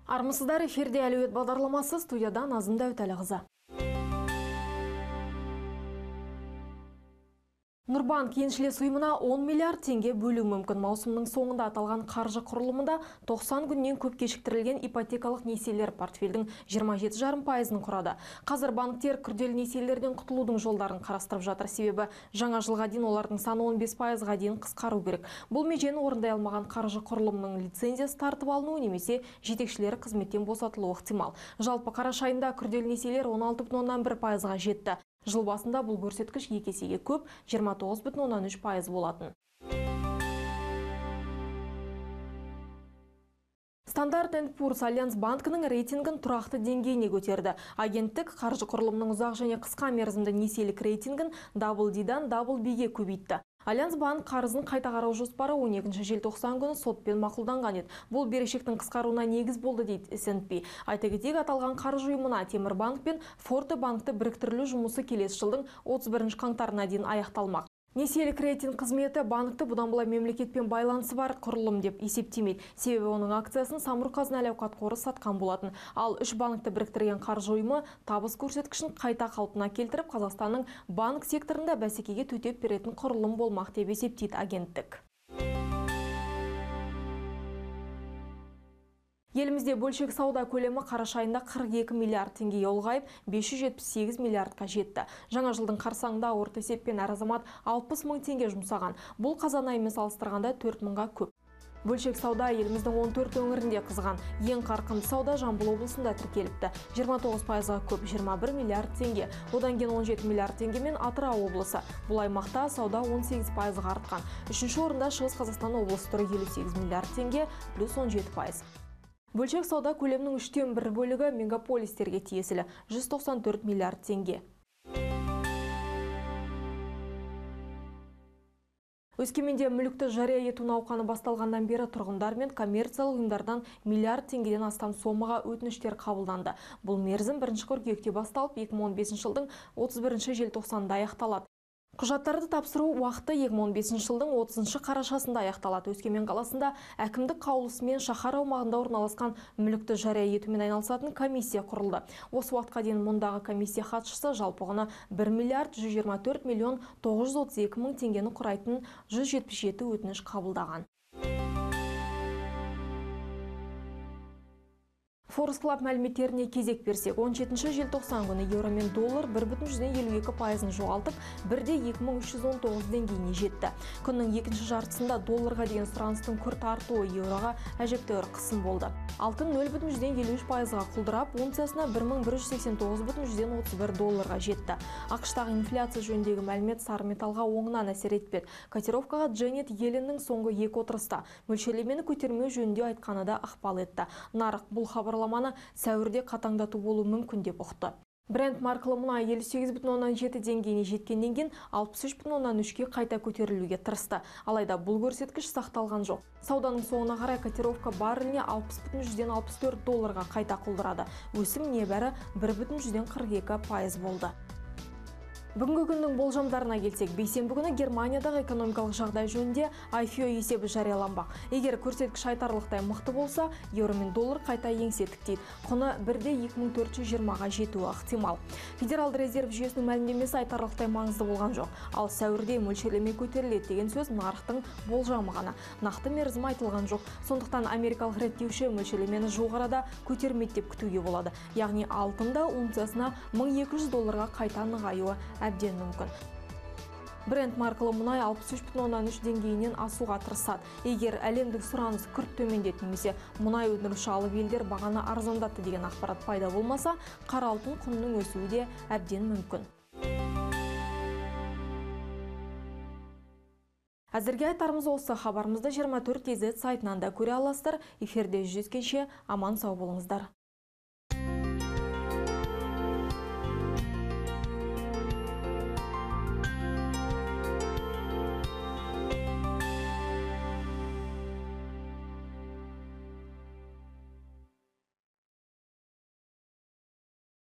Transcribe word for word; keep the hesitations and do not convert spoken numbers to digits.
Армысыздар, эфирде әлеует бағдарламасы, студияда Назым Дәутәліқызы. Нұрбанк еншілес ұйымына он миллиард теңге бөлу мүмкін. Маусымның соңында аталған қаржы құрылымында тоқсан күннен көп кешіктірілген ипотекалық несиелер портфельдің жиырма жеті жарым пайызын құрады. Қазір банктер күрделі несиелерден құтылудың жолдарын қарастырып жатыр, себебі жаңа жылға дейін олардың саны он бес пайызға дейін қысқару керек. Бұл межені орындай алмаған қаржы құрылымының лицензиясы тартып алынуы немесе жетекшілері қызметтен босатылуы ықтимал. Жалпы қараша айында күрделі несиелер он алты бүтін оннан бір пайызға жетті. Жыл басында бұл көрсеткіш екі есеге көп, жиырма тоғыз бүтін оннан үш пайыз болатын. Стандарт энд Пурс Альянс банкінің рейтингін тұрақты деңгейіне көтерді. Агенттік қаржы құрылымының ұзақ және қысқа мерзімді несиелік рейтингін дабл ди-дан дабл би-ге көбейтті. Альянс банк қарызын қайта қарау жоспары он екінші желтоқсан күні сотпен мақұлданған еді. Бұл берешектің қысқаруына негіз болды дейді эс энд пи. Айта кетейік, аталған қаржы ұйымына Темір банк пен Форте банкты біріктірілу жұмысы келесі жылдың отыз бірінші қаңтарына дейін аяқталмақ. Несиелік рейтинг қызметі банкты бұдан былай мемлекетпен байланысы бар құрылым деп есептемейді. Себебі оның акциясын Самұрық-Қазына әл-ауқат қоры сатқан болатын. Ал үш банкты біріктірген қаржы ұйымы табыс көрсеткішін қайта қалпына келтіріп, Қазақстанның банк секторында бәсекеге төтеп беретін құрылым болмақ деп есептейді агенттік. Елімізде бөлшек сауда көлемі қараша айында қырық екі миллиард теңгеге ұлғайып, бес жүз жетпіс сегіз миллиардқа жетті. Жаңа жылдың қарсаңында орта есеппен әр азамат алпыс мың теңге жұмсаған. Бұл қазан айымен салыстырғанда төрт мыңға көп. Бөлшек сауда еліміздің он төрт өңірінде қызған. Ең қарқынды сауда Жамбыл облысында тіркеліпті. жиырма тоғыз пайызға көп, жиырма бір миллиард теңге. Одан кейін он жеті миллиард теңгемен Атырау облысы. Бұл аймақта сауда он сегіз пайызға артқан. Үшінші орында Шығыс Қазақстан облысы тұр, елу сегіз миллиард теңге, плюс он жеті пайыз. Бөлшек сауда көлемінің үштен бір бөлігі мегаполистерге тиесілі, жүз тоқсан төрт миллиард теңге. Өскеменде мүлікті жария ету науқаны басталғаннан бері тұрғындар мен коммерциялық ұйымдардан миллиард теңгеден астам сомаға өтініштер қабылданды. Бұл мерзім бірінші қыркүйекте басталып, екі мың он бесінші жылдың отыз бірінші желтоқсанында аяқталады. Құжаттарды тапсыру уақыты екі мың он бесінші жылдың отызыншы қарашасында аяқталады. Өскемен қаласында әкімдік қаулысымен шаһар аумағында орналасқан мүлікті жария етумен айналысатын комиссия құрылды. Осы уақытқа дейін мұндағы комиссия хатшысы жалпы құны бір миллиард жүз жиырма төрт миллион тоғыз жүз отыз екі мың теңгені құрайтын жүз жетпіс жеті өтініш қабылдаған. Форекс Клаб мәліметтеріне кезек берсек, он жетінші желтоқсан күні еуро мен доллар бір бүтін жүзден елу екі пайызын жоғалтып, бірде екі мың үш жүз он тоғыз деңгейіне жетті. Күннің екінші жартысында долларға деген сұраныстың күрт артуы еуроға әжептәуір қысым болды. Алтын нөл бүтін жүзден елу үш пайызға құлдырап, унциясына бір мың бір жүз сексен тоғыз бүтін жүзден отыз бір долларға жетті. ақш-тағы инфляция жөніндегі мәлімет сары металға оңынан әсер етпеді. Котировкаға Дженет Йелленнің соңғы екі отырыста мөлшерлемені көтермеу жөнінде айтқаны да ықпал етті. Нарық бұл хабарламаны сәуірде қатаңдату болуы мүмкін деп ұқты. Брент маркалы мұнай елу сегіз бүтін оннан жеті деңгейіне жеткеннен кейін алпыс үш бүтін оннан үшке қайта көтерілуге тырысты. Алайда бұл көрсеткіш сақталған жоқ. Сауданың соңына қарай котировка барреліне алпыс бүтін жүзден алпыс төрт долларға қайта құлдырады. Өсім небәрі бір бүтін жүзден қырық екі пайыз болды. Бүгінгі күннің болжамдарына келсек, бейсенбі күні Германиядағы экономикалық жағдай жөнінде ай эф о есебі жарияланбақ. Егер көрсеткіш айтарлықтай мықты болса, еуро мен доллар қайта еңсе тіктейді. Құны бірде екі мың төрт жүз жиырмаға жетуі ықтимал. Федералды резерв жүйесінің мәлімдемесі айтарлықтай маңызды болған жоқ. Ал сәуірде мөлшерлеме көтеріледі деген сөз нарықтың болжамы ғана. Нақты мерзім айтылған жоқ. Сондықтан америкалық реттеуші мөлшерлемені жуық арада көтермейді деп күтуге болады. Яғни алтында унциясына мың екі жүз долларға қайта нығаюы әбден мүмкін. Брент маркалы мұнай алпыс үш бүтін оннан үш деңгейінен асуға тырысады. Егер әлемдік сұраныс күрт төмендеді немесе мұнай өндіруші алып елдер бағаны арзандатты деген ақпарат пайда болмаса, қара алтын құнының өсуі де әбден мүмкін. Әзірге айтарымыз осы. Хабарымызды жиырма төрт кей зет сайтынан да көре аласыздар. Эфирде жүздескенше аман сау болыңыздар.